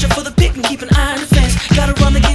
watch out for the pit and keep an eye on the fence. Gotta run the game.